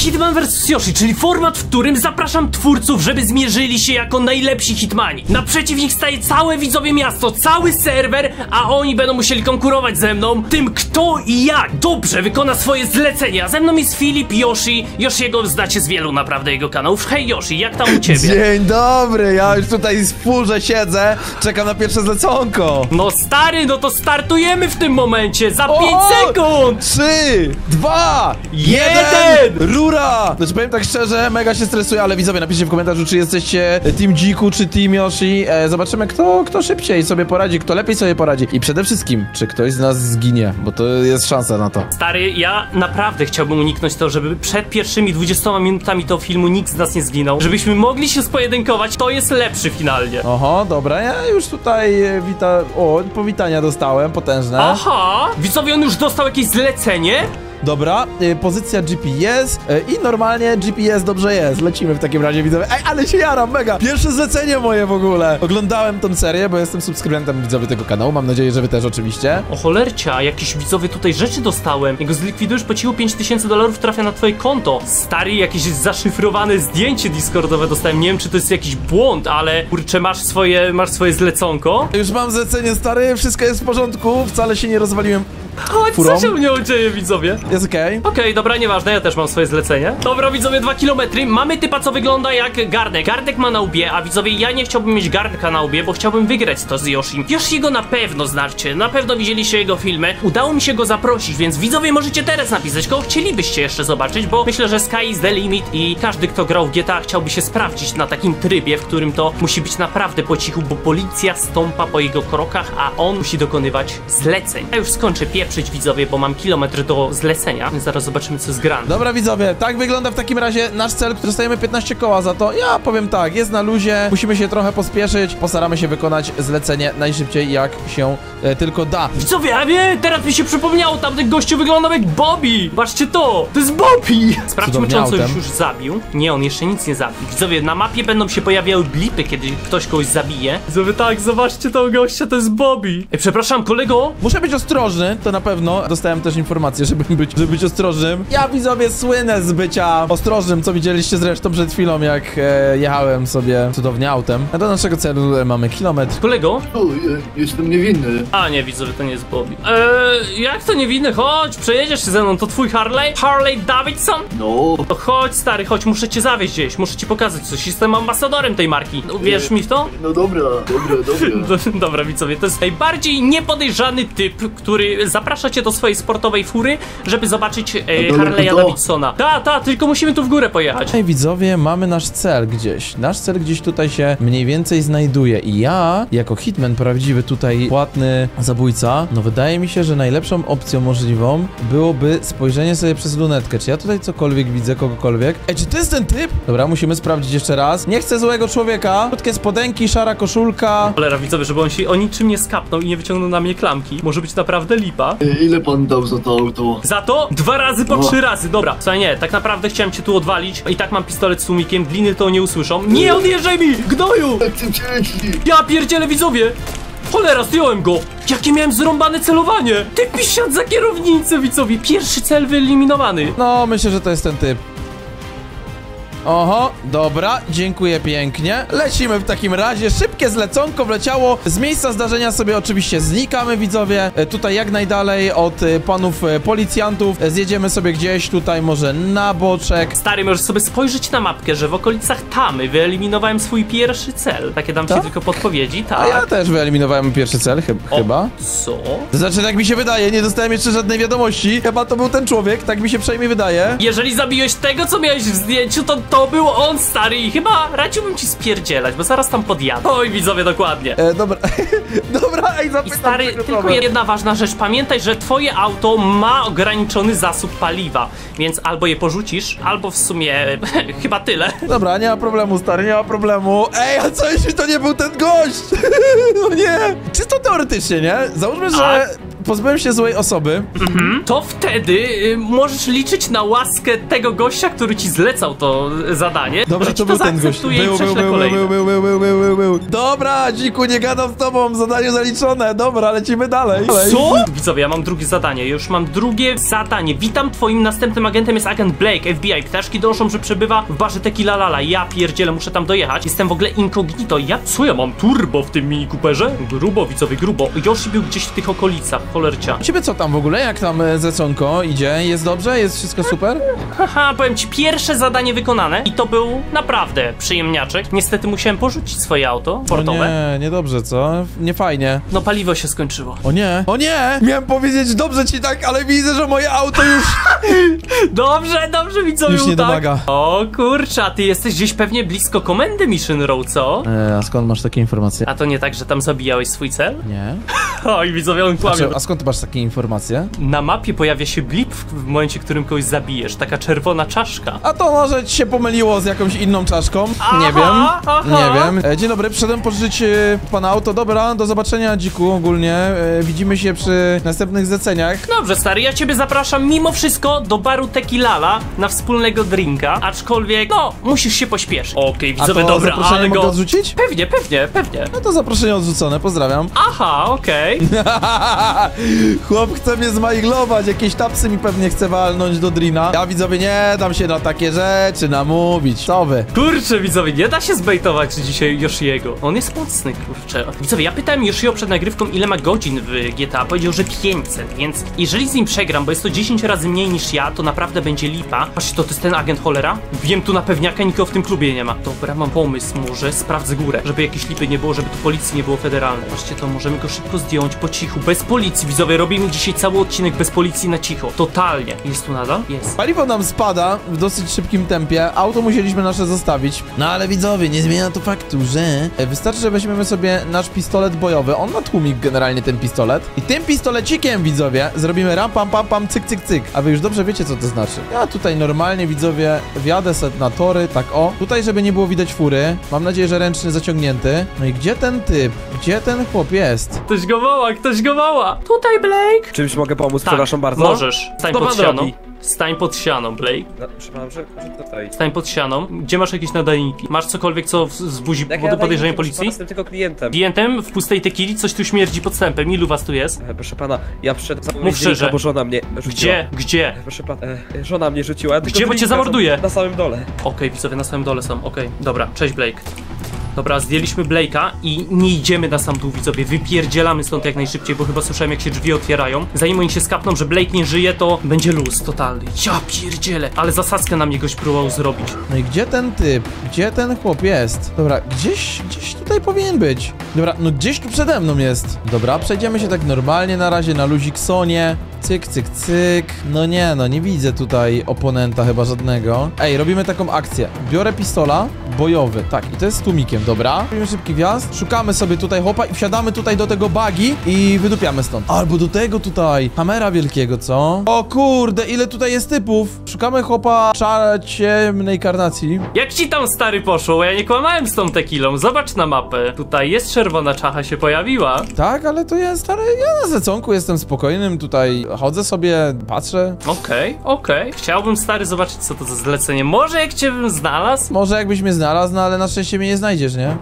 Hitman vs Yoshi, czyli format, w którym zapraszam twórców, żeby zmierzyli się jako najlepsi hitmani. Naprzeciw nich staje całe widzowie miasto, cały serwer, a oni będą musieli konkurować ze mną tym, kto i jak dobrze wykona swoje zlecenia. Ze mną jest Filip, Yoshi. Yoshiego znacie z wielu naprawdę jego kanałów. Hej Yoshi, jak tam u ciebie? Dzień dobry, ja już tutaj w furze siedzę, czekam na pierwsze zleconko. No stary, no to startujemy w tym momencie, za 5 sekund! 3, 2, 1, rura! Znaczy powiem tak szczerze, mega się stresuję, ale widzowie, napiszcie w komentarzu, czy jesteście Team Dziku, czy Team Yoshi. Zobaczymy, kto szybciej sobie poradzi, kto lepiej sobie poradzi. I przede wszystkim, czy ktoś z nas zginie, bo to jest szansa na to. Stary, ja naprawdę chciałbym uniknąć to, żeby przed pierwszymi 20 minutami tego filmu nikt z nas nie zginął. Żebyśmy mogli się spojedynkować, to jest lepszy finalnie. Oho, dobra, ja już tutaj powitania dostałem, potężne. Aha! Widzowie, on już dostał jakieś zlecenie? Dobra, pozycja GPS i normalnie GPS dobrze jest. Lecimy w takim razie, widzowie. Ej, ale się jaram, mega! Pierwsze zlecenie moje w ogóle. Oglądałem tą serię, bo jestem subskrybentem widzowie tego kanału. Mam nadzieję, że wy też oczywiście. O cholercia, jakieś widzowie tutaj rzeczy dostałem. Jak go zlikwidujesz po cichu, $5000 trafia na twoje konto. Stary, jakieś zaszyfrowane zdjęcie discordowe dostałem. Nie wiem, czy to jest jakiś błąd, ale kurczę, masz swoje zleconko? Już mam zlecenie, stary, wszystko jest w porządku. Wcale się nie rozwaliłem. Chodź, co się u mnie dzieje, widzowie? Jest okej. Okej, dobra, nieważne, ja też mam swoje zlecenie. Dobra, widzowie, 2 kilometry. Mamy typa, co wygląda jak Gardek. Gardek ma na łbie, a widzowie, ja nie chciałbym mieć Gardka na łbie, bo chciałbym wygrać to z Yoshim. Yoshiego na pewno znacie, na pewno widzieliście jego filmy. Udało mi się go zaprosić, więc widzowie, możecie teraz napisać, kogo chcielibyście jeszcze zobaczyć, bo myślę, że sky is the limit i każdy, kto grał w GTA, chciałby się sprawdzić na takim trybie, w którym to musi być naprawdę po cichu, bo policja stąpa po jego krokach, a on musi dokonywać zleceń. Ja już skończę pieprzyć, widzowie, bo mam kilometr do zlecenia, więc zaraz zobaczymy, co jest grane. Dobra, widzowie, tak wygląda w takim razie nasz cel. Dostajemy 15 koła za to. Ja powiem tak, jest na luzie, musimy się trochę pospieszyć, postaramy się wykonać zlecenie najszybciej, jak się tylko da. Widzowie, a wie, teraz mi się przypomniało, tamten gościu wyglądał jak Bobby. Patrzcie to jest Bobby. Sprawdźmy, czy on coś już zabił. Nie, on jeszcze nic nie zabił. Widzowie, na mapie będą się pojawiały blipy, kiedy ktoś kogoś zabije. Widzowie, tak, zobaczcie tego gościa, to jest Bobby. Przepraszam, kolego. Muszę być ostrożny, to na pewno. Dostałem też informację, żeby być ostrożnym. Ja, widzowie, słynę z bycia ostrożnym, co widzieliście zresztą przed chwilą, jak jechałem sobie cudownie autem. A do naszego celu mamy kilometr. Kolego? Jestem niewinny. A nie, widzowie, to nie jest Bobby. Jak to niewinny? Chodź, przejedziesz się ze mną, to twój Harley? Harley Davidson? No. To chodź, stary, chodź, muszę cię zawieźć gdzieś, muszę ci pokazać coś, jestem ambasadorem tej marki. Wierzysz mi w to? No dobra. Dobra, widzowie, to jest najbardziej niepodejrzany typ, który zaprasza cię do swojej sportowej fury, żeby zobaczyć Harley'a Davidsona. Ta, tylko musimy tu w górę pojechać. Hej, widzowie, mamy nasz cel gdzieś. Nasz cel gdzieś tutaj się mniej więcej znajduje i ja, jako hitman prawdziwy tutaj, płatny zabójca, no wydaje mi się, że najlepszą opcją możliwą byłoby spojrzenie sobie przez lunetkę. Czy ja tutaj cokolwiek widzę, kogokolwiek? Ej, czy to jest ten typ? Dobra, musimy sprawdzić jeszcze raz. Nie chcę złego człowieka. Krótkie spodenki, szara koszulka. Cholera, widzowie, żeby on się o niczym nie skapnął i nie wyciągnął na mnie klamki. Może być naprawdę lipa. Ile pan dał za to auto? Za to? 2 razy po 3 razy, dobra. Słuchaj, nie, tak naprawdę chciałem cię tu odwalić. I tak mam pistolet z tłumikiem, gliny to nie usłyszą. Nie odjeżdżaj mi, gnoju! Ja pierdzielę, widzowie! Cholera, zdjąłem go! Jakie miałem zrąbane celowanie! Ty pisiad za kierownicę, widzowie! Pierwszy cel wyeliminowany. No, myślę, że to jest ten typ. Oho, dobra, dziękuję pięknie. Lecimy w takim razie, szybkie zleconko wleciało. Z miejsca zdarzenia sobie oczywiście znikamy, widzowie. Tutaj jak najdalej od panów policjantów. Zjedziemy sobie gdzieś tutaj może na boczek. Stary, możesz sobie spojrzeć na mapkę, że w okolicach Tamy wyeliminowałem swój pierwszy cel. Takie dam ci tylko podpowiedzi, tak. A ja też wyeliminowałem pierwszy cel, chyba. Co? To znaczy, tak mi się wydaje, nie dostałem jeszcze żadnej wiadomości. Chyba to był ten człowiek, tak mi się przynajmniej wydaje. Jeżeli zabiłeś tego, co miałeś w zdjęciu, to był on, stary, i chyba radziłbym ci spierdzielać, bo zaraz tam podjadę. Oj, widzowie, dokładnie. Dobra, dobra, ej, zapytam. I stary, tylko jedna ważna rzecz, pamiętaj, że twoje auto ma ograniczony zasób paliwa, więc albo je porzucisz, albo w sumie chyba tyle. Dobra, nie ma problemu, stary, nie ma problemu. Ej, a co jeśli to nie był ten gość? No nie. Czysto teoretycznie, nie? Załóżmy, że pozbyłem się złej osoby. To wtedy możesz liczyć na łaskę tego gościa, który ci zlecał to zadanie. Dobrze, że to ci był ten gość. zaakceptuje i prześle kolejne. Był. Dobra, dziku, nie gadam z tobą, zadanie zaliczone. Dobra, lecimy dalej. Co? Widzowie, ja mam drugie zadanie. Już mam drugie zadanie. Witam, twoim następnym agentem jest agent Blake, FBI. Ptaszki donoszą, że przebywa w barze Tequila Lala. Ja pierdzielę, muszę tam dojechać. Jestem w ogóle incognito. Co ja mam turbo w tym Mini Cooperze? Grubo, widzowie, grubo. Yoshi był gdzieś w tych okolicach, cholercia. Ciebie co tam w ogóle? Jak tam zleconko idzie? Jest dobrze? Jest wszystko super? Haha, powiem ci, pierwsze zadanie wykonane i to był naprawdę przyjemniaczek. Niestety musiałem porzucić swoje auto sportowe. Nie, niedobrze, co? Nie fajnie. No paliwo się skończyło. O nie! O nie! Miałem powiedzieć dobrze ci tak, ale widzę, że moje auto już... Dobrze, widzowie, Już nie tak. domaga. O kurczę, a ty jesteś gdzieś pewnie blisko komendy Mission Row, co? A skąd masz takie informacje? A to nie tak, że tam zabijałeś swój cel? Nie. Oj, widzowie, on kłamie. A skąd ty masz takie informacje? Na mapie pojawia się blip w momencie, w którym kogoś zabijesz. Taka czerwona czaszka. A to może ci się pomyliło z jakąś inną czaszką? Aha, Nie wiem. aha. Nie wiem. Dzień dobry, przyszedłem pożyczyć pana auto. Dobra, do zobaczenia, dziku, ogólnie. Widzimy się przy następnych zleceniach. Dobrze, stary, ja ciebie zapraszam mimo wszystko do baru Tequilala na wspólnego drinka, aczkolwiek, no, musisz się pośpieszyć. Okej, A widzowie, to dobra, zaproszenie ale mogę go... odrzucić? Pewnie. No to zaproszenie odrzucone, pozdrawiam. Aha, okej. Chłop chce mnie zmajglować, jakieś tapsy mi pewnie chce walnąć do drina. Ja, widzowie, nie dam się na takie rzeczy namówić. Co wy? Kurczę, widzowie, nie da się zbejtować dzisiaj Yoshiego. On jest mocny, kurczę. Widzowie, ja pytałem Yoshio przed nagrywką, ile ma godzin w GTA. Powiedział, że 500, więc jeżeli z nim przegram, bo jest to 10 razy mniej niż ja, to naprawdę będzie lipa. Patrzcie, to jest ten agent cholera? Wiem tu na pewniaka, nikogo w tym klubie nie ma. Dobra, mam pomysł, może sprawdzę górę, żeby jakieś lipy nie było, żeby tu policji nie było federalnej. Patrzcie, to możemy go szybko zdjąć po cichu, bez policji, widzowie. Robimy dzisiaj cały odcinek bez policji na cicho. Totalnie. Jest tu nadal? Jest. Paliwo nam spada w dosyć szybkim tempie, auto musieliśmy nasze zostawić. No ale widzowie, nie zmienia to faktu, że wystarczy, że weźmiemy sobie nasz pistolet bojowy. On ma tłumik generalnie, ten pistolet. I tym pistolecikiem, widzowie, zrobimy ram, pam, pam, pam, cyk, cyk, cyk. A wy już dobrze wiecie, co to znaczy. Ja tutaj normalnie, widzowie, wjadę sobie na tory, tak o. Tutaj, żeby nie było widać fury. Mam nadzieję, że ręczny zaciągnięty. No i gdzie ten typ? Gdzie ten chłop jest? Ktoś go woła. Tutaj, Blake. Czymś mogę pomóc, Tak, przepraszam bardzo? możesz. Stań Co pod pan ścianą. robi? Stań pod ścianą, Blake. No, przepraszam, że tutaj. Stań pod ścianą. Gdzie masz jakieś nadajniki? Masz cokolwiek, co wzbudzi podejrzenie policji? Jestem tylko klientem. Klientem w pustej tekili coś tu śmierdzi podstępem. Ilu was tu jest? Proszę pana, ja przyszedłem Mów zamówić szczerze. drinka, bo żona mnie rzuciła. Gdzie? Proszę pana, żona mnie rzuciła. tylko Gdzie, bo cię drinka zamorduję? Na samym dole. Okej, widzowie, na samym dole są. Okej, dobra, cześć Blake. Dobra, zdjęliśmy Blake'a i nie idziemy na sam dół, widzowie. Wypierdzielamy stąd jak najszybciej, bo chyba słyszałem, jak się drzwi otwierają. Zanim oni się skapną, że Blake nie żyje, to będzie luz totalny. Ja pierdzielę. Ale zasadzkę na mnie goś próbował zrobić. No i gdzie ten typ? Gdzie ten chłop jest? Dobra, gdzieś tutaj powinien być. Dobra, no gdzieś tu przede mną jest. Dobra, przejdziemy się tak normalnie na razie na luziksonie. Cyk, cyk, cyk. No nie widzę tutaj oponenta chyba żadnego. Ej, robimy taką akcję. Biorę pistola bojowy, tak, i to jest z tłumikiem, dobra. Robimy szybki wjazd, szukamy sobie tutaj chłopa i wsiadamy tutaj do tego buggy i wydupiamy stąd. Albo do tego tutaj, hamera wielkiego, co? O kurde, ile tutaj jest typów. Szukamy chłopa ciemnej karnacji. Jak ci tam, stary, poszło? Ja nie kłamałem z tą tekilą. Zobacz na mapę. Tutaj jest czerwona czacha, się pojawiła. Tak, ale to jest, stary, ja na zleconku jestem spokojnym, tutaj chodzę sobie, patrzę. Okej. Chciałbym, stary, zobaczyć, co to za zlecenie. Może jak cię bym znalazł? Może jakbyś mnie znalazł, no ale na szczęście mnie nie znajdziesz, nie?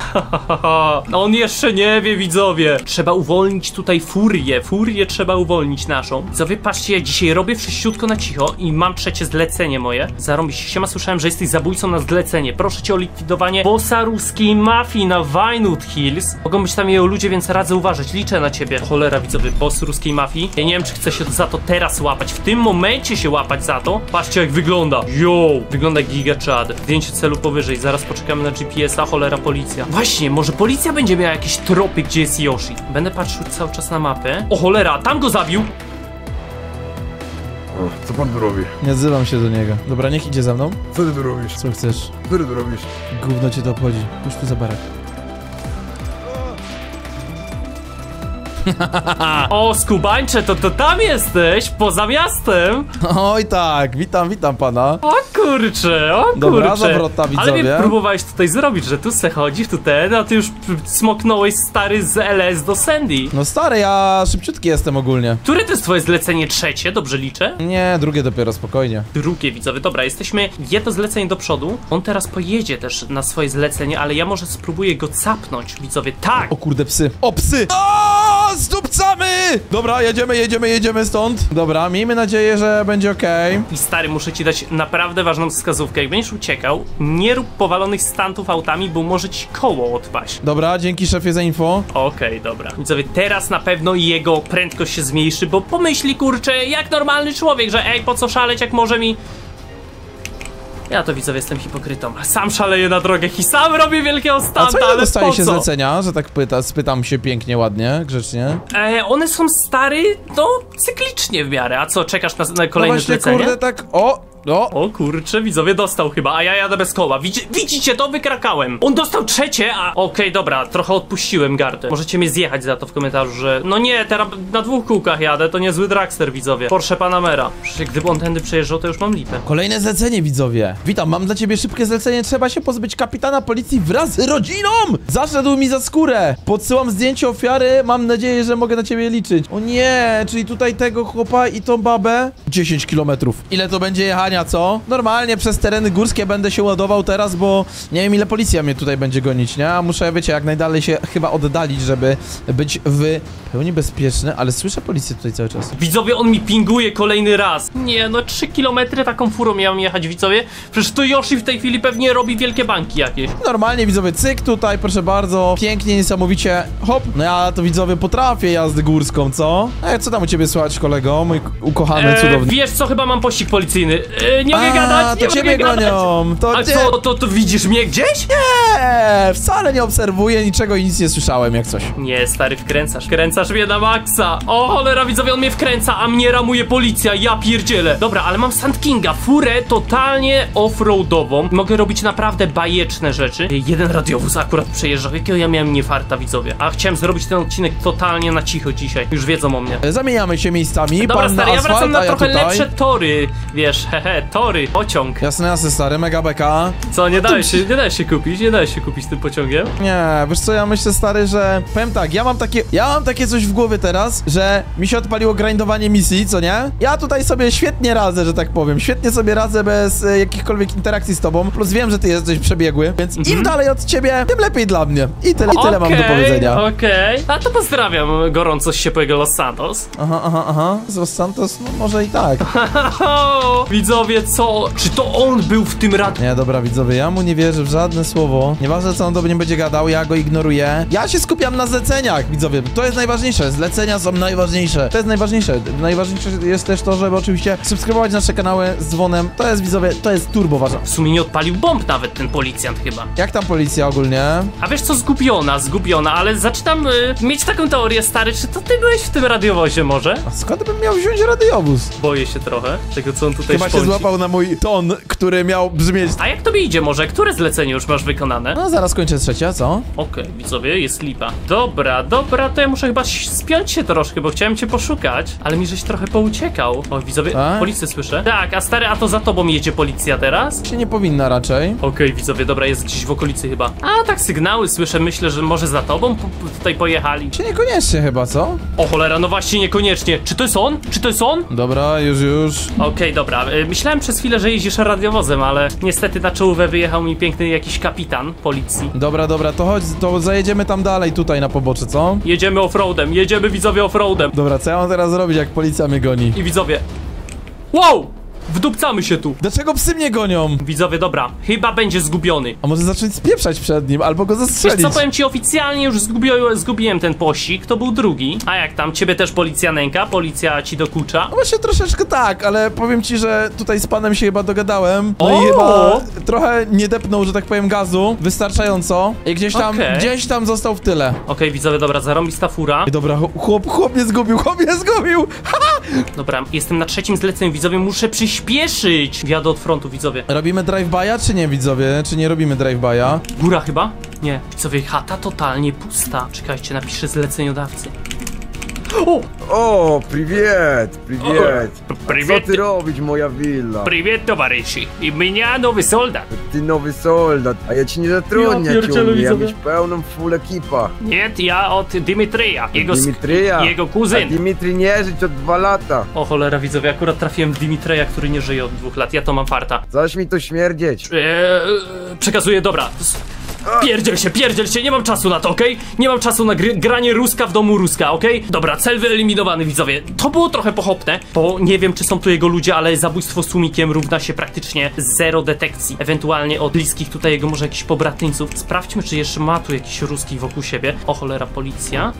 On jeszcze nie wie, widzowie. Trzeba uwolnić tutaj furię. Furię trzeba uwolnić naszą. Widzowie, patrzcie, ja dzisiaj robię wszyściutko na cicho i mam trzecie zlecenie moje. Zarąbiście. Siema, słyszałem, że jesteś zabójcą na zlecenie. Proszę cię o likwidowanie bossa ruskiej mafii na Vinewood Hills. Mogą być tam jego ludzie, więc radzę uważać. Liczę na ciebie. Cholera, widzowie, boss ruskiej mafii. Ja nie wiem, czy chcę się za to teraz łapać. W tym momencie się łapać za to. Patrzcie, jak wygląda. Yo! Wygląda giga czad. Zdjęcie celu powyżej. Zaraz poczekamy na GPS-a. Cholera, policja. Właśnie, może policja będzie miała jakieś tropy, gdzie jest Yoshi. Będę patrzył cały czas na mapę. O cholera, tam go zabił! O, co pan tu robi? Nie odzywam się do niego. Dobra, niech idzie za mną. Co ty tu robisz? Co chcesz? Co ty tu robisz? Gówno cię to obchodzi. Pójdź tu za barek. O, skubańcze, to tam jesteś, poza miastem. Oj tak, witam pana. O kurcze, o kurcze. Dobra, zawrota, widzowie. Ale mnie próbowałeś tutaj zrobić, że tu se chodzisz, tu ten, a ty już smoknąłeś stary z LS do Sandy. No stary, ja szybciutki jestem ogólnie. Które to jest twoje zlecenie? Trzecie? Dobrze liczę? Nie, drugie dopiero, spokojnie. Drugie, widzowie. Dobra, jesteśmy jedno zlecenie do przodu. On teraz pojedzie też na swoje zlecenie, ale ja może spróbuję go capnąć, widzowie. Tak! O kurde, psy. O, psy! O, zdupcamy! Dobra, jedziemy stąd. Dobra, miejmy nadzieję, że będzie okej. I stary, muszę ci dać naprawdę ważną wskazówkę. Jak będziesz uciekał, nie rób powalonych stantów autami, bo może ci koło odpaść. Dobra, dzięki szefie za info. Okej, dobra. Widzowie, teraz na pewno jego prędkość się zmniejszy, bo pomyśli, kurczę, jak normalny człowiek, że ej, po co szaleć, jak może mi... Ja to, widzowie, jestem hipokrytą. Sam szaleję na drogach i sam robię wielkiego A stanta, co ile ale dostaje po się co? zlecenia, że tak spytam się pięknie, ładnie, grzecznie? One są, stary, no, cyklicznie w miarę. A co, czekasz na No kolejne właśnie, zlecenie? kurde, tak, O kurczę, widzowie, dostał chyba, a ja jadę bez koła. Widzicie to? Wykrakałem. On dostał trzecie, a... Okej, dobra, trochę odpuściłem gardę. Możecie mnie zjechać za to w komentarzu, że... No nie, teraz na 2 kółkach jadę, to niezły dragster, widzowie. Porsche Panamera. Przecież gdyby on tędy przejeżdżał, to już mam lipę. Kolejne zlecenie, widzowie. Witam, mam dla ciebie szybkie zlecenie. Trzeba się pozbyć kapitana policji wraz z rodziną! Zaszedł mi za skórę. Podsyłam zdjęcie ofiary. Mam nadzieję, że mogę na ciebie liczyć. O nie, czyli tutaj tego chłopa i tą babę. 10 kilometrów. Ile to będzie jechania, co? Normalnie przez tereny górskie będę się ładował teraz, bo nie wiem, ile policja mnie tutaj będzie gonić, nie? A muszę, wiecie, jak najdalej się chyba oddalić, żeby być w pełni bezpieczny, ale słyszę policję tutaj cały czas. Widzowie, on mi pinguje kolejny raz. Nie, no 3 kilometry taką furą miałem jechać, widzowie. Przecież to Yoshi w tej chwili pewnie robi wielkie banki jakieś. Normalnie, widzowie, cyk tutaj, proszę bardzo. Pięknie, niesamowicie. Hop. No ja to, widzowie, potrafię jazdę górską, co? Co tam u ciebie słychać, kolego? Mój ukochany, cudowny. Wiesz co, chyba mam pościg policyjny. Nie mogę A, gadać, to nie ciebie mogę gadać. gonią. To A cię... co, to widzisz mnie gdzieś? Nie, wcale nie obserwuję niczego i nic nie słyszałem, jak coś. Nie, stary, wkręcasz mnie na maksa. O cholera, widzowie, on mnie wkręca, a mnie ramuje policja, ja pierdzielę. Dobra, ale mam Sand Kinga, furę totalnie off-roadową. Mogę robić naprawdę bajeczne rzeczy. Jeden radiowóz akurat przejeżdżał, jakiego ja miałem niefarta, widzowie. A chciałem zrobić ten odcinek totalnie na cicho dzisiaj. Już wiedzą o mnie. Zamieniamy się miejscami. Dobra, Pan stary, na ja asfalt, wracam na a trochę tutaj... lepsze tory. Wiesz, tory, pociąg. Jasne, stary, mega beka. Co, nie dałeś się kupić tym pociągiem? Nie, wiesz co, ja myślę, stary, że... Powiem tak, ja mam takie coś w głowie teraz, że mi się odpaliło grindowanie misji, co nie? Ja tutaj sobie świetnie radzę, że tak powiem. Świetnie sobie radzę bez jakichkolwiek interakcji z tobą. Plus wiem, że ty jesteś przebiegły, więc im dalej od ciebie, tym lepiej dla mnie. I tyle mam do powiedzenia. Okej. A to pozdrawiam gorąco z ciepłego Los Santos. Aha. Z Los Santos? No może i tak. Widzowie, co? Czy to on był w tym radiu? Nie, dobra, widzowie, ja mu nie wierzę w żadne słowo. Nieważne, co on do mnie będzie gadał, ja go ignoruję. Ja się skupiam na zleceniach, widzowie. To jest najważniejsze. Zlecenia są najważniejsze. To jest najważniejsze. Najważniejsze jest też to, żeby oczywiście subskrybować nasze kanały z dzwonem. To jest, widzowie, to jest turbo ważne. W sumie nie odpalił bomb nawet ten policjant chyba. Jak tam policja ogólnie? A wiesz co, zgubiona, ale zaczynam mieć taką teorię, stary, czy to ty byłeś w tym radiowozie może? A skąd bym miał wziąć radiowóz? Boję się trochę tego, co on tutaj Chyba się szpąci. złapał na mój ton, który miał brzmieć. A jak tobie idzie może? Które zlecenie już masz wykonane? No, zaraz kończę trzecie, a co? Okej, widzowie, jest lipa. Dobra, to ja muszę chyba spiąć się troszkę, bo chciałem cię poszukać, ale mi żeś trochę pouciekał. O, widzowie, A? policję słyszę. Tak, a stary, a to za tobą jedzie policja teraz? Się nie powinna raczej. Okej, widzowie, dobra, jest gdzieś w okolicy chyba. A, tak sygnały słyszę, myślę, że może za tobą tutaj pojechali. Się niekoniecznie chyba, co? O cholera, no właśnie, niekoniecznie. Czy to jest on? Czy to jest on? Dobra, już. Okej, dobra. Myślałem przez chwilę, że jeździsz radiowozem, ale niestety na czołówę wyjechał mi piękny jakiś kapitan policji. Dobra, to chodź, to zajedziemy tam dalej, tutaj na pobocze, co? Jedziemy offroadem, jedziemy widzowie offroadem. Dobra, co ja mam teraz zrobić, jak policja mnie goni? I widzowie... Wow! Wdupcamy się tu. Dlaczego psy mnie gonią? Widzowie, dobra, chyba będzie zgubiony. A może zacząć spieprzać przed nim, albo go Wiesz zastrzelić? co, powiem ci, oficjalnie już zgubiłem ten pościg, to był drugi. A jak tam, ciebie też policja nęka? Policja ci dokucza? No właśnie troszeczkę tak, ale powiem ci, że tutaj z panem się chyba dogadałem. No O! i chyba trochę nie depnął, że tak powiem, gazu wystarczająco. I gdzieś tam został w tyle. Okej, widzowie, dobra, zarąbista fura. I dobra, chłop mnie zgubił, Dobra, jestem na trzecim zleceniu, widzowie, muszę przyspieszyć. Wjadę od frontu, widzowie. Robimy drive-by'a, czy nie, widzowie? Czy nie robimy drive-by'a? Góra chyba? Nie. Widzowie, chata totalnie pusta. Czekajcie, napiszę zleceniodawcy. O! O, привет, привет. Привет. Co ty robić, moja willa? Привет, товарищи. I mnie nowy soldat. Ty nowy soldat, a ja ci nie zatrudnię Ja pierdzielę, ciągle, ja widzowie. mieć pełną full ekipa. Nie, ja od Dimitrija. Dimitryja, Jego a kuzyn. Dimitri nie żyć od 2 lata. O cholera, widzowie, akurat trafiłem w Dimitrija, który nie żyje od 2 lat. Ja to mam farta. Zaś mi to śmierdzieć. Przekazuję, dobra. Pierdziel się, nie mam czasu na to, okej? Nie mam czasu na granie Ruska w domu Ruska, okej? Dobra, cel wyeliminowany, widzowie. To było trochę pochopne, bo nie wiem, czy są tu jego ludzie, ale zabójstwo tłumikiem równa się praktycznie 0 detekcji. Ewentualnie od bliskich tutaj jego może jakichś pobratyńców. Sprawdźmy, czy jeszcze ma tu jakichś ruskich wokół siebie. O cholera, policja.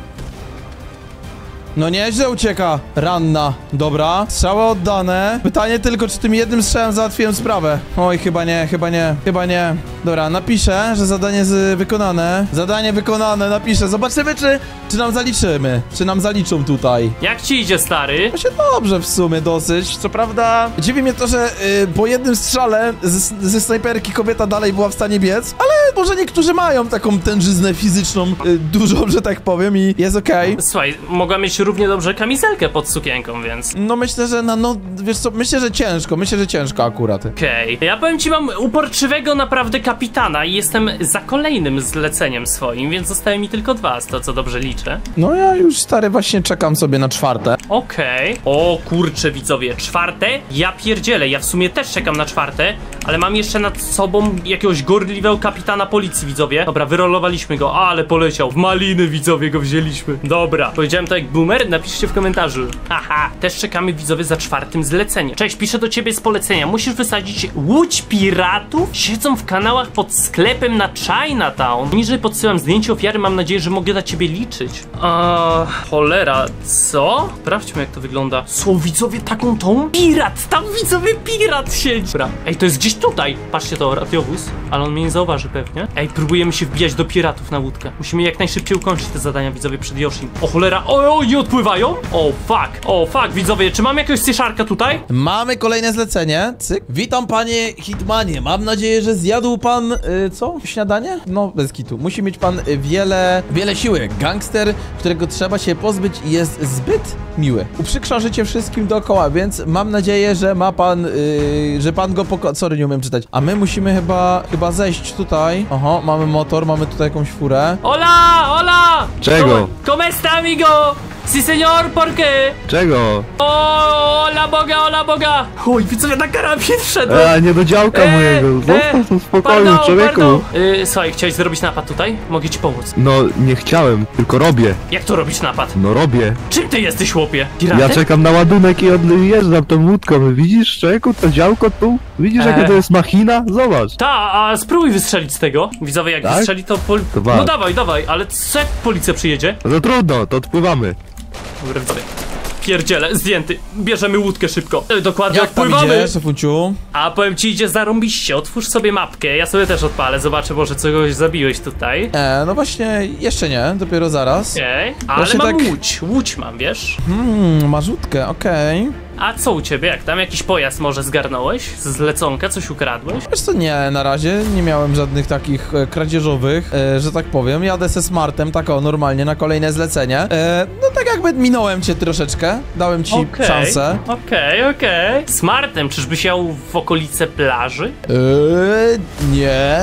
No nieźle ucieka. Ranna. Dobra. Strzały oddane. Pytanie tylko, czy tym jednym strzałem załatwiłem sprawę. Oj, chyba nie. Dobra, napiszę, że zadanie wykonane. Zadanie wykonane, napiszę. Zobaczymy, czy nam zaliczymy. Czy nam zaliczą tutaj. Jak ci idzie, stary? To się dobrze w sumie dosyć. Co prawda, dziwi mnie to, że po jednym strzale ze snajperki kobieta dalej była w stanie biec, ale może niektórzy mają taką tężyznę fizyczną dużą, że tak powiem, i jest okej. Słuchaj, mogła mieć równie dobrze kamizelkę pod sukienką, więc... No myślę, że wiesz co, myślę, że ciężko akurat. Okej. Ja powiem ci, mam uporczywego naprawdę kapitana i jestem za kolejnym zleceniem swoim, więc zostały mi tylko 2, z to co dobrze liczę. No ja już, stary, właśnie czekam sobie na 4. Okej. O kurczę, widzowie, 4? Ja pierdzielę, ja w sumie też czekam na 4, ale mam jeszcze nad sobą jakiegoś gorliwego kapitana policji, widzowie. Dobra, wyrolowaliśmy go, ale poleciał. W maliny, widzowie, go wzięliśmy. Dobra, powiedziałem to jak boomer? Napiszcie w komentarzu. Haha, też czekamy, widzowie, za 4 zleceniem. Cześć, piszę do ciebie z polecenia. Musisz wysadzić łódź piratów? Siedzą w kanałach pod sklepem na Chinatown. Niżej podsyłam zdjęcie ofiary, mam nadzieję, że mogę na ciebie liczyć. Cholera, co? Sprawdźmy, jak to wygląda. Są, widzowie, taką tą? Pirat, tam, widzowie, pirat siedzi. Dobra. Ej, to jest gdzieś tutaj. Patrzcie, to radiowóz, ale on mnie nie zauważy pewnie. Ej, próbujemy się wbijać do piratów na łódkę. Musimy jak najszybciej ukończyć te zadania, widzowie, przed Yoshim. O cholera, o, nie odpływają? O fuck, widzowie, czy mam jakiegoś cyszarka tutaj? Mamy kolejne zlecenie. Cyk. Witam, panie Hitmanie. Mam nadzieję, że zjadł pan, co? Śniadanie? No, bez kitu. Musi mieć pan wiele siły. Gangster, którego trzeba się pozbyć, jest zbyt miły. Uprzykrzał życie wszystkim dookoła, więc mam nadzieję, że ma pan, że pan go Sorry, nie umiem czytać. A my musimy chyba zejść tutaj. Oho, mamy motor, mamy tutaj jakąś furę. Hola! Czego? ¿Cómo está, amigo? Sí, señor, ¿por qué? Czego? Hola boga! Oj, widzowie, na karabin wszedł! Nie do działka mojego. Zostaw to w spokoju, człowieku. Słuchaj, chciałeś zrobić napad tutaj? Mogę ci pomóc. No, nie chciałem, tylko robię. Jak to robić napad? No robię. Czym ty jesteś, chłopie? Piratem? Ja czekam na ładunek i odjeżdżam tą łódką. Widzisz, człowieku, to działko tu? Widzisz, jaka to jest machina? Zobacz. A spróbuj wystrzelić z tego. Widzowie, jak Tak? wystrzeli, to To walcz. No dawaj, ale co jak policja przyjedzie? No to trudno, to odpływamy. Dobra, widzowie. Pierdziele, zdjęty. Bierzemy łódkę szybko. Dokładnie jak tam pływamy. idzie, szefunciu? A powiem ci, idzie zarąbiście. Otwórz sobie mapkę. Ja sobie też odpalę. Zobaczę, może kogoś zabiłeś tutaj. No właśnie, jeszcze nie, dopiero zaraz. Okej. Ale Właśnie mam tak- łódź. Łódź mam, wiesz? Masz łódkę, okej. A co u ciebie? Jak tam jakiś pojazd może zgarnąłeś? Z zleconka? Coś ukradłeś? Wiesz co, nie, na razie nie miałem żadnych takich kradzieżowych, że tak powiem. Jadę se smartem, tak o, normalnie na kolejne zlecenie. No tak jakby minąłem cię troszeczkę, dałem ci szansę. Okej. Smartem, czyżbyś jechał w okolice plaży? Nie.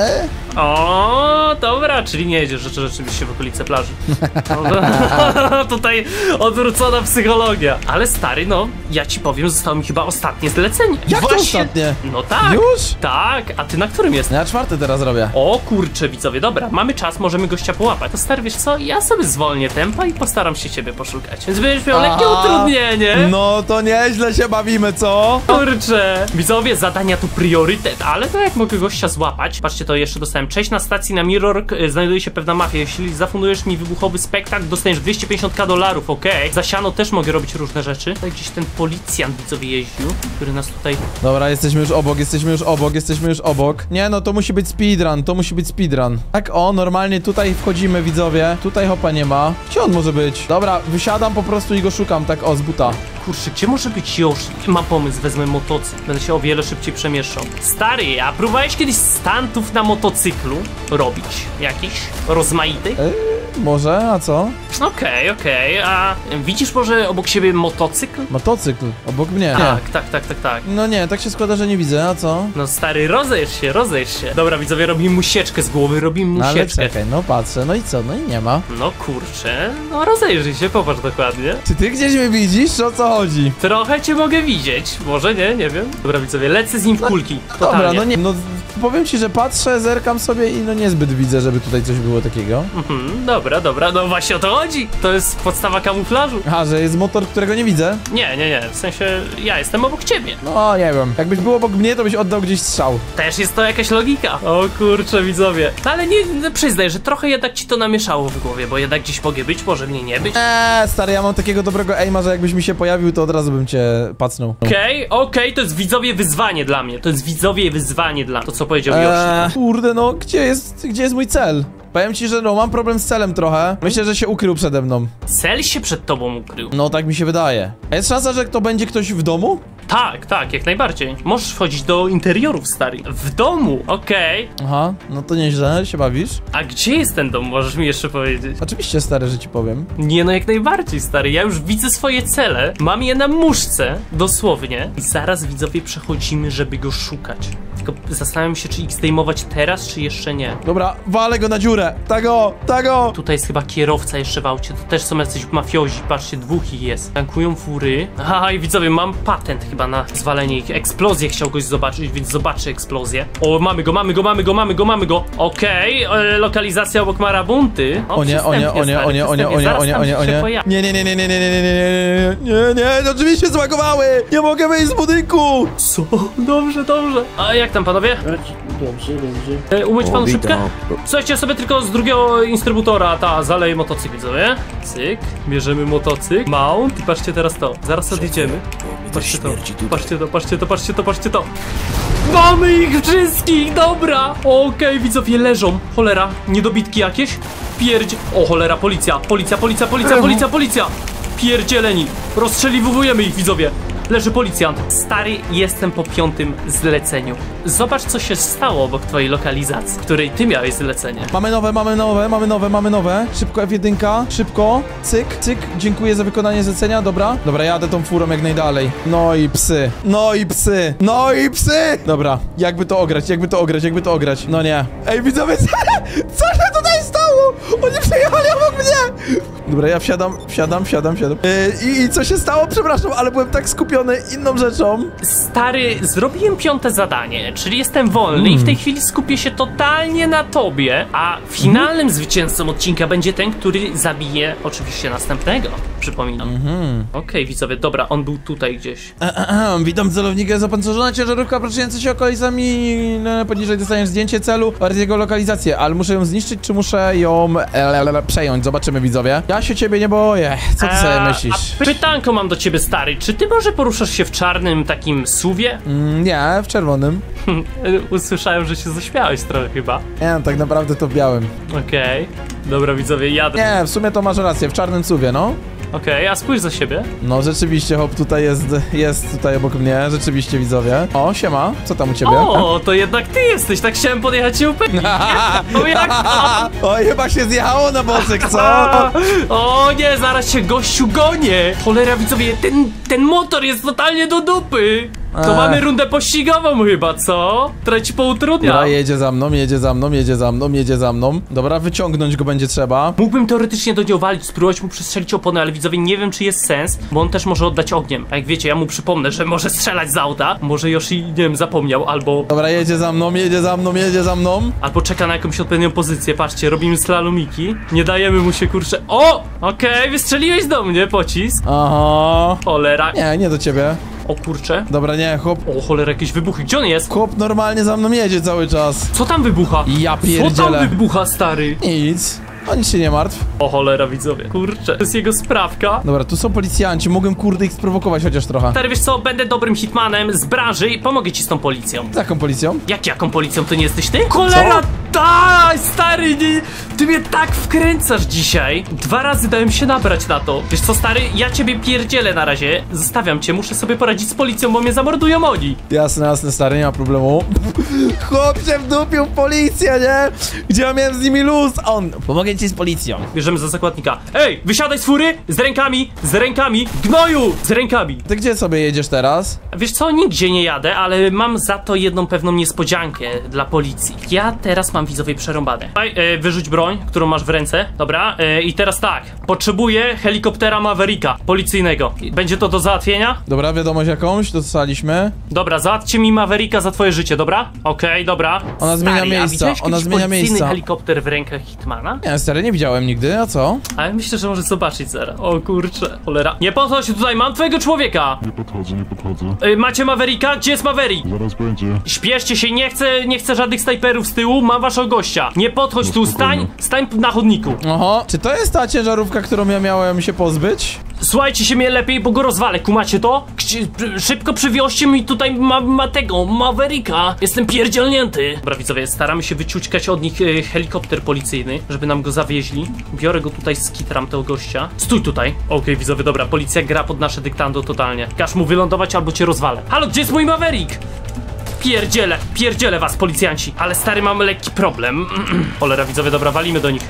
O, dobra, czyli nie jedziesz rzeczywiście w okolice plaży. No, tutaj odwrócona psychologia. Ale stary, no, ja ci powiem, zostało mi chyba ostatnie zlecenie. Jak to ostatnie? No tak. Już? Tak, a ty na którym jesteś? Ja 4 teraz robię. O kurczę, widzowie, dobra, mamy czas, możemy gościa połapać. To stary, wiesz co, ja sobie zwolnię tempa i postaram się ciebie poszukać. Więc będziesz miał lekkie utrudnienie. No to nieźle się bawimy, co? Kurczę. Widzowie, zadania to priorytet, ale to jak mogę gościa złapać? Patrzcie, to jeszcze dostałem. Cześć, na stacji na Mirror znajduje się pewna mafia. Jeśli zafundujesz mi wybuchowy spektakl, dostaniesz $250, okej. Za siano też mogę robić różne rzeczy. Tutaj gdzieś ten policjant, widzowie, jeździł, który nas tutaj... Dobra, jesteśmy już obok. Nie, no to musi być speedrun, Tak, o, normalnie tutaj wchodzimy, widzowie. Tutaj hopa nie ma. Gdzie on może być? Dobra, wysiadam po prostu i go szukam, tak, o, z buta. Kurczę, gdzie może być Yoshi? Mam pomysł, wezmę motocykl. Będę się o wiele szybciej przemieszczał. Stary, a próbowałeś kiedyś stantów na motocyklu robić? Jakiś rozmaity? może, a co? Okej, a widzisz może obok siebie motocykl? Motocykl, obok mnie. Tak. No nie, tak się składa, że nie widzę, a co? No stary, rozejrz się. Dobra, widzowie, robimy mu sieczkę z głowy, robimy mu No ale sieczkę. czekaj, no patrzę, no i co? No i nie ma. No kurczę, no rozejrzyj się, popatrz dokładnie. Czy ty gdzieś mnie widzisz? O co chodzi? Trochę cię mogę widzieć, może nie wiem. Dobra, widzowie, lecę z nim w kulki, Dobra, totalnie. no nie, no powiem ci, że patrzę, zerkam sobie i no niezbyt widzę, żeby tutaj coś było takiego. Dobra, no właśnie o to chodzi. To jest podstawa kamuflażu. Aha, że jest motor, którego nie widzę? Nie, w sensie ja jestem obok ciebie. No nie wiem, jakbyś był obok mnie, to byś oddał gdzieś strzał. Też jest to jakaś logika. O kurczę, widzowie. Ale nie przyznaj, że trochę jednak ci to namieszało w głowie, bo jednak gdzieś mogę być, może mnie nie być. Stary, ja mam takiego dobrego aima, że jakbyś mi się pojawił, to od razu bym cię pacnął. Okej, to jest widzowie wyzwanie dla mnie. To jest widzowie wyzwanie dla to, co powiedział Yoshi. Kurde, no gdzie jest mój cel? Powiem ci, że no mam problem z celem trochę. Myślę, że się ukrył przede mną. Cel się przed tobą ukrył. No tak mi się wydaje. A jest szansa, że to będzie ktoś w domu? Tak, jak najbardziej. Możesz wchodzić do interiorów, stary. W domu, okej. Aha, no to nieźle, się bawisz. A gdzie jest ten dom, możesz mi jeszcze powiedzieć? Oczywiście, stary, że ci powiem. Nie no, jak najbardziej, stary. Ja już widzę swoje cele. Mam je na muszce, dosłownie. I zaraz, widzowie, przechodzimy, żeby go szukać. Tylko zastanawiam się, czy ich zdejmować teraz, czy jeszcze nie. Dobra, walę go na dziurę. Tago! Tutaj jest chyba kierowca jeszcze w aucie. To też są jacyś mafiozi. Patrzcie, dwóch ich jest. Tankują fury. Aha, i widzowie, mam patent chyba na zwalenie ich. Eksplozję chciał goś zobaczyć, więc zobaczy eksplozję. O, mamy go. Okej, lokalizacja obok Marabunty. O nie, nie, oczywiście złagowały! Nie mogę wyjść z budynku! Co? Dobrze. A jak tam, panowie? Dobrze. Umyć panu szybkę? Słuchajcie, sobie tylko z drugiego instrybutora zaleję motocykl, widzowie. Cyk, bierzemy motocykl, mount i patrzcie teraz to. Zaraz odjedziemy. Patrzcie to. Mamy ich wszystkich, dobra! Okej, widzowie, leżą. Cholera, niedobitki jakieś? O cholera, policja. Pierdzieleni. Rozstrzeliwujemy ich, widzowie. Leży policjant. Stary, jestem po 5. zleceniu. Zobacz, co się stało obok twojej lokalizacji, której ty miałeś zlecenie. Mamy nowe. Szybko F1, szybko. Cyk. Dziękuję za wykonanie zlecenia, dobra. Dobra, jadę tą furą jak najdalej. No i psy. Dobra, jakby to ograć. No nie. Ej, widzowie, co się tutaj stało? Oni przejechali obok mnie. Dobra, ja wsiadam. I co się stało? Przepraszam, ale byłem tak skupiony inną rzeczą. Stary, zrobiłem 5. zadanie, czyli jestem wolny i w tej chwili skupię się totalnie na tobie, a finalnym zwycięzcą odcinka będzie ten, który zabije oczywiście następnego, przypominam. Okej, widzowie, dobra, on był tutaj gdzieś. Witam celownika, zapancerzona ciężarówka poruszająca się okolicami. Poniżej dostaniesz zdjęcie celu oraz jego lokalizację, ale muszę ją zniszczyć, czy muszę ją przejąć? Zobaczymy, widzowie. Ja się ciebie nie boję. Co ty sobie myślisz? A pytanko mam do ciebie, stary. Czy ty może poruszasz się w czarnym takim suwie? Nie, w czerwonym. Usłyszałem, że się zaśmiałeś trochę chyba. Nie, tak naprawdę to w białym. Okej. Dobra, widzowie, jadę. Nie, w sumie to masz rację, w czarnym suwie, no. Okej, a spójrz za siebie. No rzeczywiście, hop, tutaj jest tutaj obok mnie, rzeczywiście, widzowie. O, siema, co tam u ciebie? O, to jednak ty jesteś, tak chciałem podjechać i upewnić. O, jak to? Oj, chyba się zjechało na boczek, co? O nie, zaraz się gościu gonię. Cholera, widzowie, ten motor jest totalnie do dupy. To mamy rundę pościgową chyba, co? Która ci poutrudnia. Dobra, jedzie za mną. Dobra, wyciągnąć go będzie trzeba. Mógłbym teoretycznie do niego walić, spróbować mu przestrzelić opony, ale widzowie, nie wiem, czy jest sens, bo on też może oddać ogniem. A jak wiecie, ja mu przypomnę, że może strzelać z auta. Może Yoshi, nie wiem, zapomniał, albo... Dobra, jedzie za mną. Albo czeka na jakąś odpowiednią pozycję. Patrzcie, robimy slalomiki. Nie dajemy mu się, kurczę... O! Okej, wystrzeliłeś do mnie pocisk. Aha. Cholera. Nie do ciebie. O kurczę. Dobra, nie, chłop. O cholera, jakieś wybuchy. Gdzie on jest? Chłop normalnie za mną jedzie cały czas. Co tam wybucha? Ja pierdzielę. Co tam wybucha, stary? Nic. O nic się nie martw. O cholera, widzowie. Kurczę, to jest jego sprawka. Dobra, tu są policjanci, mogłem kurde ich sprowokować chociaż trochę. Stary, wiesz co, będę dobrym hitmanem z branży i pomogę ci z tą policją. Z jaką policją? Jaką policją, to nie jesteś ty? Cholera, Daj, stary, ty mnie tak wkręcasz dzisiaj. 2 razy dałem się nabrać na to. Wiesz co, stary, ja ciebie pierdzielę na razie. Zostawiam cię, muszę sobie poradzić z policją, bo mnie zamordują oni. Jasne, stary, nie ma problemu. Chłop się wdupił w policję, nie? Gdzie ja miałem z nimi luz? On, pomogę ci z policją. Bierzemy za zakładnika. Ej, wysiadaj z fury! Z rękami, gnoju! Z rękami. Ty gdzie sobie jedziesz teraz? Wiesz co, nigdzie nie jadę, ale mam za to jedną pewną niespodziankę dla policji. Ja teraz mam, widzowie, przerąbane. Daj, wyrzuć broń, którą masz w ręce, dobra? I teraz tak, potrzebuję helikoptera Mavericka, policyjnego. Będzie to do załatwienia? Dobra, wiadomość jakąś, dostaliśmy. Dobra, załatwcie mi Mavericka za twoje życie, dobra? Okej, dobra. Ona zmienia Stary, miejsca, a widziałeś ona kiedyś zmienia policyjny miejsca. helikopter w rękach Hitmana? Nie, stary, nie widziałem nigdy, a co? Ale myślę, że możesz zobaczyć zaraz. O kurczę, cholera. Nie podchodź tutaj, mam twojego człowieka! Nie podchodzę. Macie Mavericka? Gdzie jest Maverick? Zaraz będzie. Śpieszcie się, nie chcę żadnych snajperów z tyłu, mam waszego gościa. Nie podchodź No tu, spokojnie. stań na chodniku. Oho, czy to jest ta ciężarówka, którą ja miałem się pozbyć? Słuchajcie się mnie lepiej, bo go rozwalę, kumacie to? Szybko przywioźcie mi tutaj tego, Mavericka. Jestem pierdzielnięty. Dobra, widzowie, staramy się wyciućkać od nich helikopter policyjny, żeby nam go zawieźli. Biorę go tutaj, skitram tego gościa. Stój tutaj. Okej, widzowie, dobra, policja gra pod nasze dyktando totalnie. Każ mu wylądować albo cię rozwalę. Halo, gdzie jest mój Maverick? Pierdzielę was, policjanci. Ale stary, mamy lekki problem. Cholera, widzowie, dobra, walimy do nich.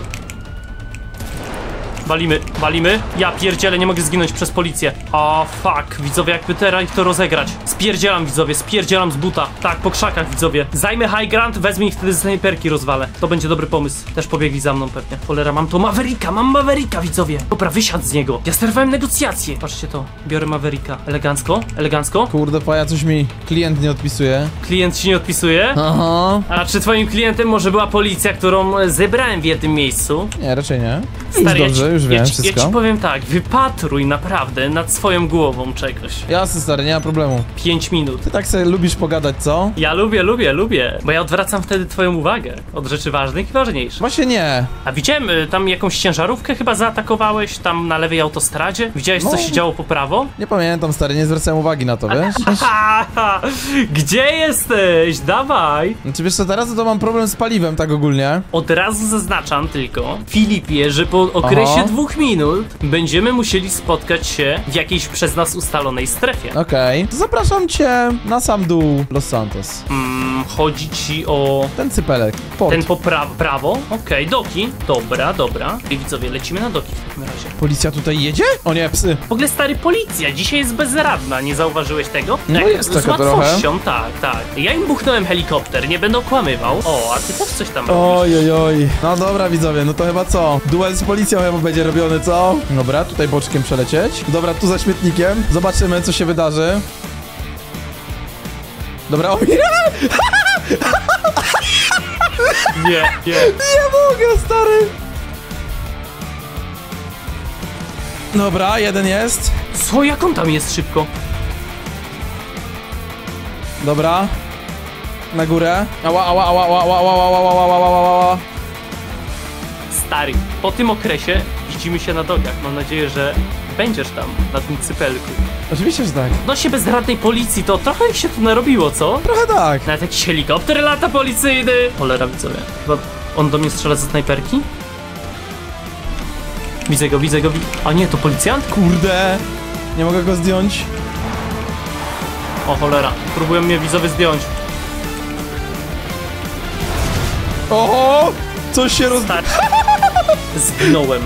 Walimy. Ja pierdzielę, nie mogę zginąć przez policję. O, fuck, widzowie, jakby teraz ich to rozegrać. Spierdzielam, widzowie, spierdzielam z buta. Tak, po krzakach, widzowie. Zajmę high ground, wezmę ich wtedy z snajperki rozwalę. To będzie dobry pomysł. Też pobiegli za mną pewnie. Cholera, mam Mavericka, widzowie. Dobra, wysiadł z niego. Ja sterowałem negocjacje. Patrzcie to, biorę Mavericka. Elegancko. Kurde, paja, coś mi klient nie odpisuje. Klient ci nie odpisuje? Aha. A czy twoim klientem może była policja, którą zebrałem w jednym miejscu? Nie, raczej nie. Już Stary, dobrze, już wiem ja wszystko. ci powiem tak, wypatruj naprawdę nad swoją głową czegoś. Jasne, stary, nie ma problemu. 5 minut. Ty tak sobie lubisz pogadać, co? Ja lubię, bo ja odwracam wtedy twoją uwagę od rzeczy ważnych i ważniejszych. Właśnie nie. A widziałem, tam jakąś ciężarówkę chyba zaatakowałeś, tam na lewej autostradzie? Widziałeś, co No. się działo po prawo? Nie pamiętam, stary, nie zwracałem uwagi na to, wiesz? Haha, gdzie jesteś? Dawaj! Znaczy, wiesz co, teraz to mam problem z paliwem, tak ogólnie. Od razu zaznaczam tylko, Filipie, że po okresie Aha. 2 minut będziemy musieli spotkać się w jakiejś przez nas ustalonej strefie. Okej. To zapraszam cię na sam dół Los Santos. Chodzi ci o Ten cypelek, port. ten po prawo? Okej, doki. Dobra. I widzowie, lecimy na doki w takim razie. Policja tutaj jedzie? O nie, psy. W ogóle, stary, policja dzisiaj jest bezradna, nie zauważyłeś tego? No jest taka z łatwością, tak. Ja im buchnąłem helikopter, nie będę okłamywał. O, a ty też coś tam robisz. Oj. No dobra, widzowie, no to chyba co? Duel z policją chyba będzie robiony, co? Dobra, tutaj boczkiem przelecieć. Dobra, tu za śmietnikiem. Zobaczymy, co się wydarzy. Dobra, o nie! Nie. Nie mogę, stary! Dobra, jeden jest. Co, jak on tam jest szybko? Dobra. Na górę. Ała. Stary, po tym okresie widzimy się na dogach. Mam nadzieję, że będziesz tam, na tym cypelku. Oczywiście, że tak. No się bezradnej policji, to trochę ich się tu narobiło, co? Trochę tak. Nawet jakiś helikopter lata policyjny. Cholera, widzowie. Chyba on do mnie strzela ze snajperki? Widzę go. A nie, to policjant? Kurde. Nie mogę go zdjąć. O cholera, próbują mnie widzowie zdjąć. Oho! Coś się roz... Stary. Zginąłem.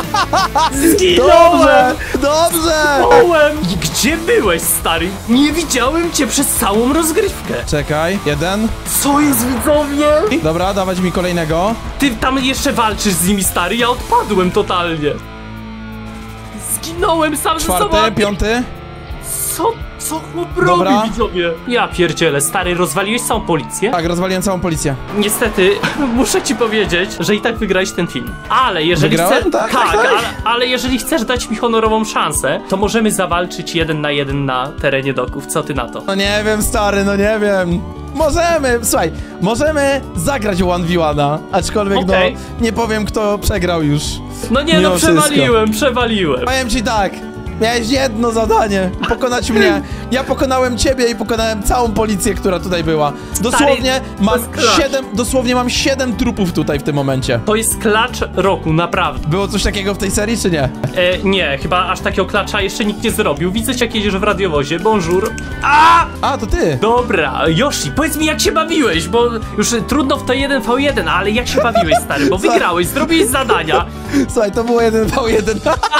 Dobrze! I gdzie byłeś, stary? Nie widziałem cię przez całą rozgrywkę. Czekaj, jeden. Co jest, widzowie? Dobra, dawać mi kolejnego. Ty tam jeszcze walczysz z nimi, stary, ja odpadłem totalnie. Zginąłem sam ze sobą. Czwarty, piąty. Co chłop Dobra. robi, widzowie? Ja pierdzielę, stary, rozwaliłeś całą policję? Tak, rozwaliłem całą policję. Niestety, muszę ci powiedzieć, że i tak wygrałeś ten film. Ale jeżeli Wygrałem? chcesz... Tak. Ale jeżeli chcesz dać mi honorową szansę, to możemy zawalczyć 1 na 1 na terenie doków. Co ty na to? No nie wiem, stary, no nie wiem. Możemy zagrać 1v1, aczkolwiek Okej. no, nie powiem kto przegrał już. No nie, Mimo no wszystko. przewaliłem. Powiem ci tak, miałeś jedno zadanie, pokonać mnie. Ja pokonałem ciebie i pokonałem całą policję, która tutaj była. Dosłownie mam 7 trupów tutaj w tym momencie. To jest klacz roku, naprawdę. Było coś takiego w tej serii, czy nie? Nie, chyba aż takiego klacza jeszcze nikt nie zrobił. Widzę cię, jak jedziesz w radiowozie. Bonjour. A, to ty. Dobra, Yoshi, powiedz mi, jak się bawiłeś, bo już trudno w to 1v1, ale jak się bawiłeś, stary, bo wygrałeś, zrobiłeś zadania. Słuchaj, to było 1v1.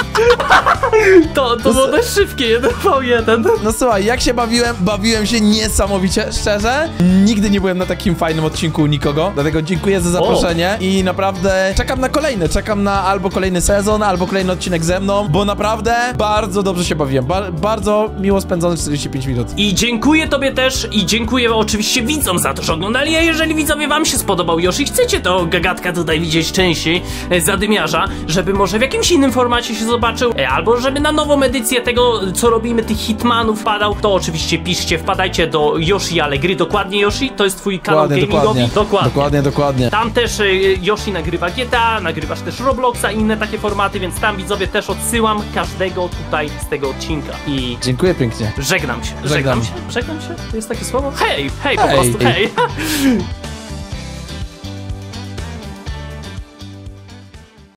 To było dość szybkie 1v1. No słuchaj, jak się bawiłem? Bawiłem się niesamowicie, szczerze. Nigdy nie byłem na takim fajnym odcinku u nikogo, dlatego dziękuję za zaproszenie i naprawdę czekam na kolejne, czekam na albo kolejny sezon, albo kolejny odcinek ze mną, bo naprawdę bardzo dobrze się bawiłem, bardzo miło spędzone 45 minut. I dziękuję tobie też i dziękuję oczywiście widzom za to, że oglądali, a jeżeli widzowie wam się spodobał Yoshi, chcecie to gagatka tutaj widzieć częściej, zadymiarza, żeby może w jakimś innym formacie się zobaczył, albo żeby na nową edycję tego, co robimy, tych hitmanów wpadał, to oczywiście piszcie, wpadajcie do Yoshi Allegri, dokładnie Yoshi, to jest twój kanał gamingowy, dokładnie. Tam też Yoshi nagrywa GTA, nagrywasz też Robloxa i inne takie formaty, więc tam widzowie też odsyłam każdego tutaj z tego odcinka i dziękuję pięknie. żegnam się. To jest takie słowo? Hej, po prostu hej.